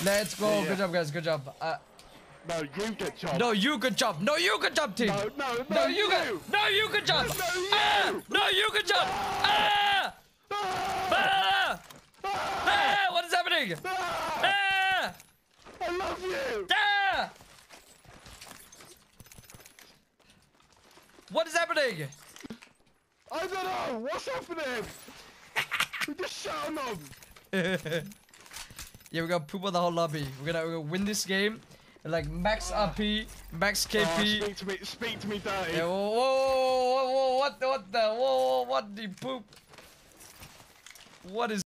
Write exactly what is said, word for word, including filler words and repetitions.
Let's go. Yeah. Good job, guys. Good job. Uh, No, you good job. no, you good job. No, you good job, team. No, no, no, no, you. you. Good, no, you good job. No, you. Ah, no, you good job. Ah! Ah! Ah! Ah! What is happening? Ah! Ah! I love you. Ah! What is happening? I don't know. What's happening? We just shot on them. Yeah, we're gonna poop on the whole lobby. We're gonna, we're gonna win this game. Like max R P, max K P. Oh, speak to me, speak to me, Daddy. Yeah, whoa, whoa, whoa, whoa, what, what the, whoa, what the poop? What is?